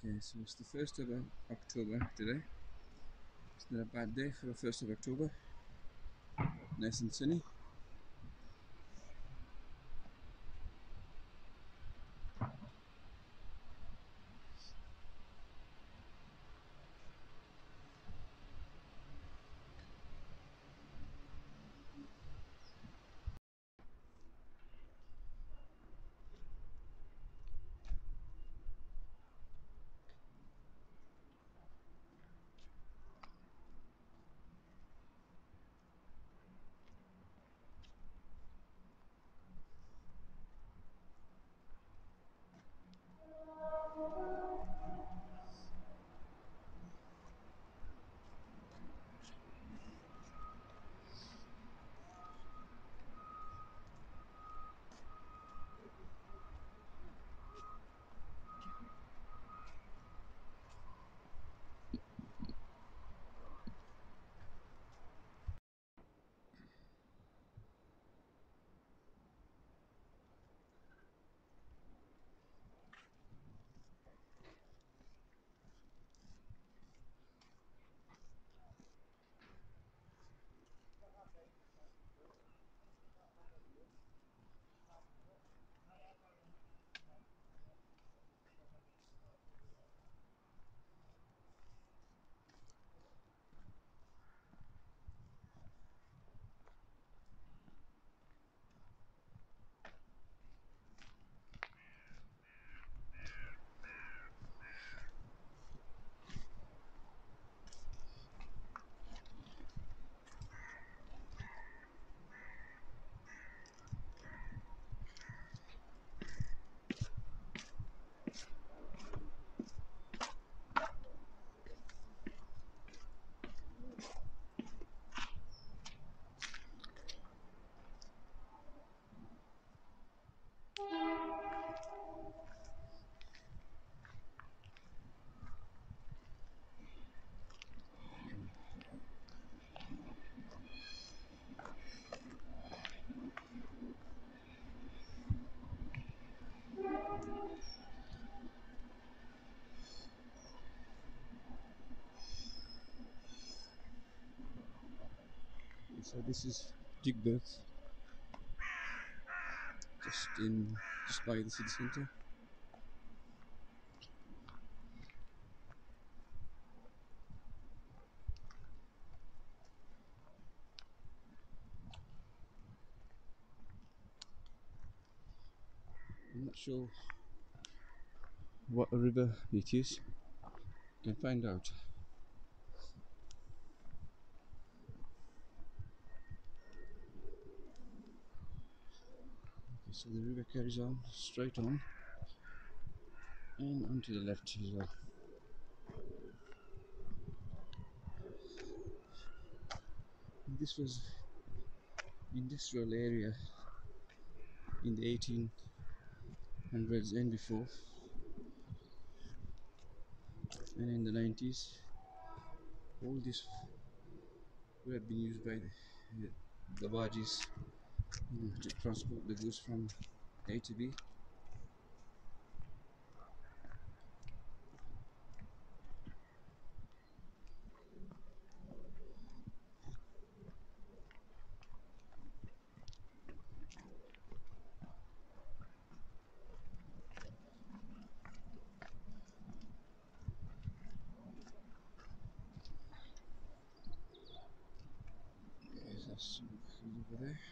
Okay, so it's the 1st of October today. It's not a bad day for the 1st of October. Nice and sunny. So this is digbeth, just by the city centre. I'm not sure what river it is. You can find out. Okay, so the river carries on straight on and onto the left as well. This was industrial area in the 1800s and before, and in the 90s. All this would have been used by the barges, to transport the goods from A to B. There's a swimming pool over there.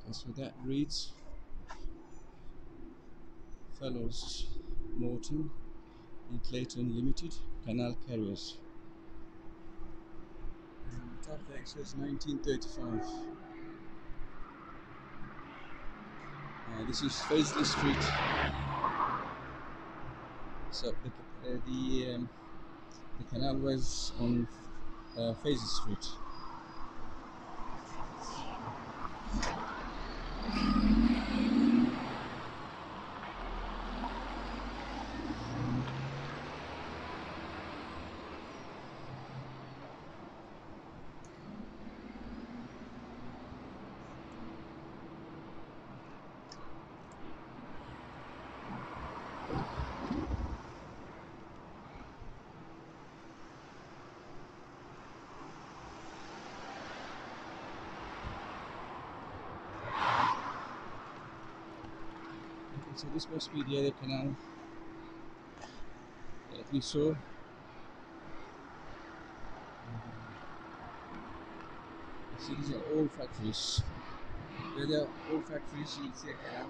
So that reads Fellows Morton and Clayton Limited, Canal Carriers. And the top there says 1935. This is Faisley Street. So the canal was on Faisley Street. Okay, so this must be the other canal that we saw. See, these are old factories. Where there are old factories, you see a canal.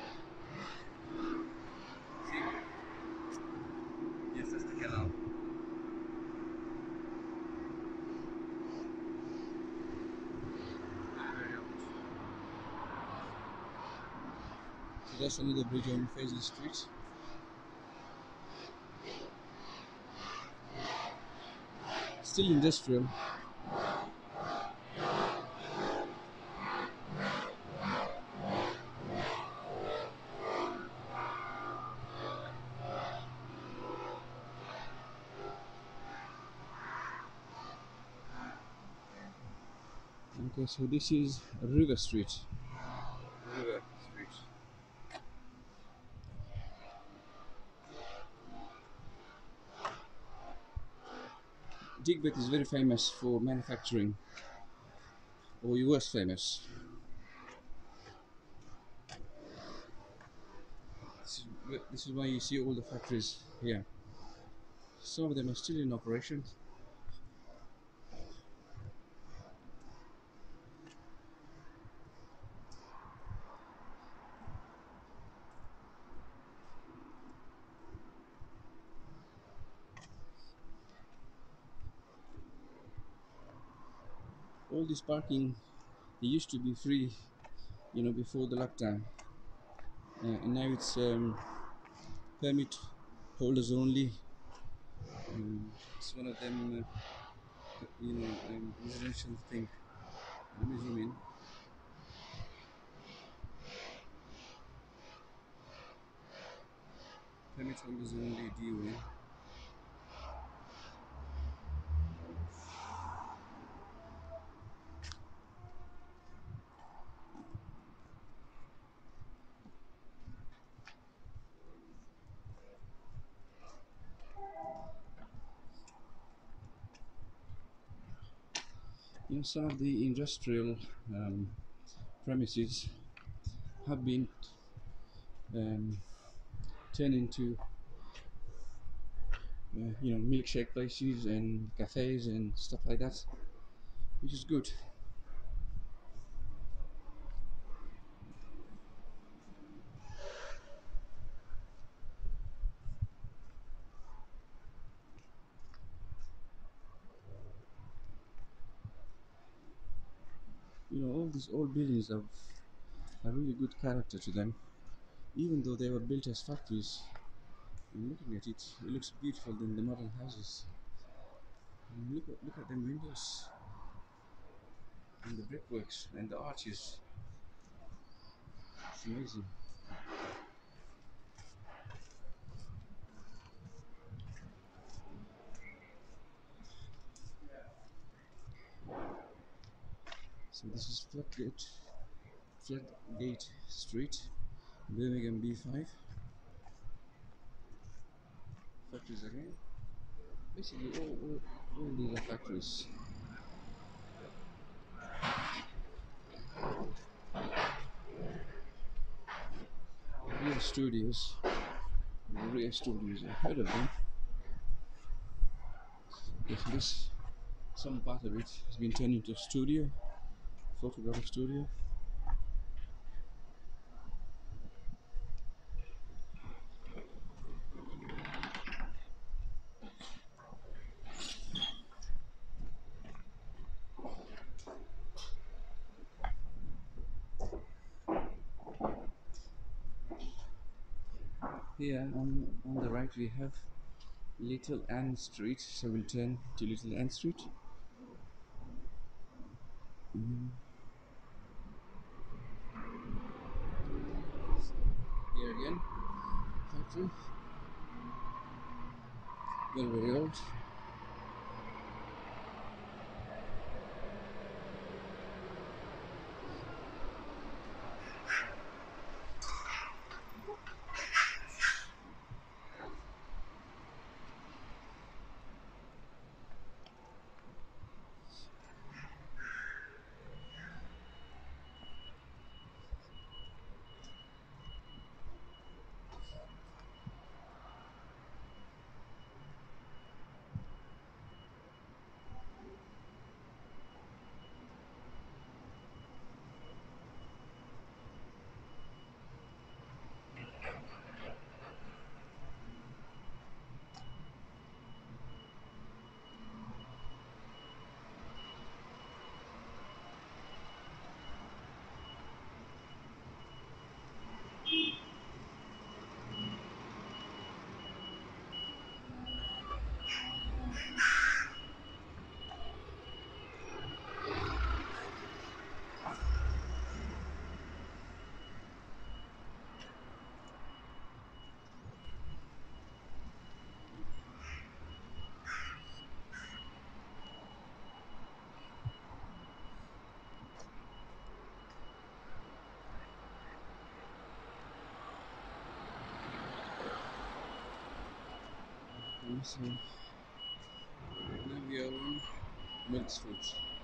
See? Yes, that's the canal. Very old. So that's another bridge on Faisley Street. Still industrial. Okay, so this is River Street. River Street. Digbeth is very famous for manufacturing, or he was famous. This is why you see all the factories here. Some of them are still in operation. All this parking, it used to be free, before the lockdown, and now it's permit holders only. It's one of them, residential thing. Let me zoom in. Permit holders only, DON. Some of the industrial premises have been um, turned into milkshake places and cafes and stuff like that, which is good. All these old buildings have a really good character to them, even though they were built as factories. And looking at it, it looks beautiful than the modern houses. And look at them windows and the brickworks and the arches. It's amazing. So this is Flatgate Street, Birmingham B5. Factories again. Basically, all these are factories. Real studios. Real studios. I've heard of them. This some part of it has been turned into a studio, photographic studio. Here on the right we have Little Ann Street, so we'll turn to Little Ann Street. Here again, factory, very old. So now we are on Milksford.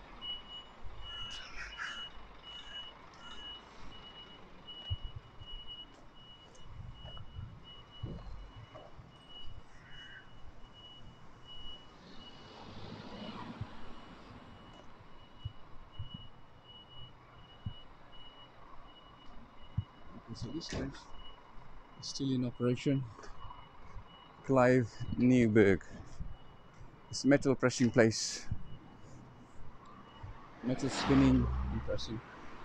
Okay, so this place is still in operation. Clive Newberg. It's metal pressing place. Metal spinning and pressing.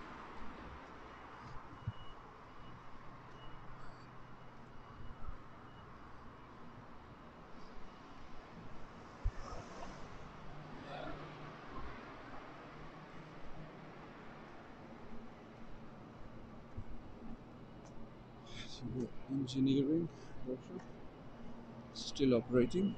So the engineering workshop still operating.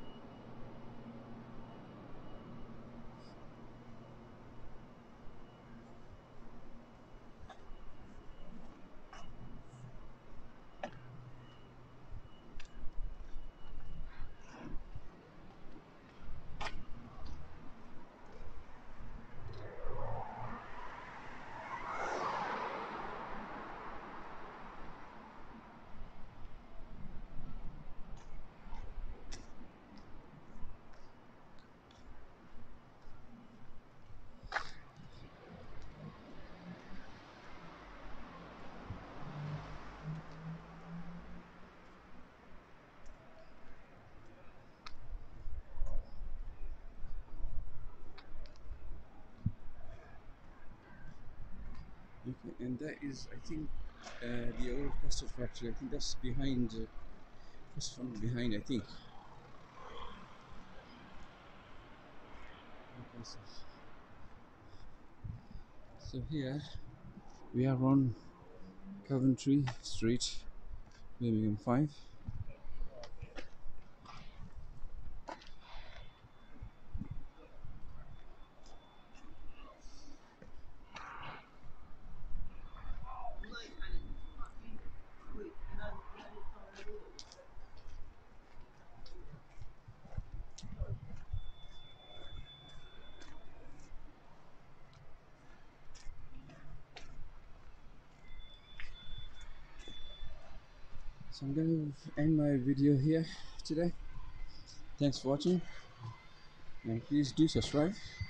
Okay, and that is, I think, the old custard factory. I think that's behind, just from behind, I think. Okay, so here we are on Coventry Street, Birmingham 5. So I'm going to end my video here today. Thanks for watching, and please do subscribe.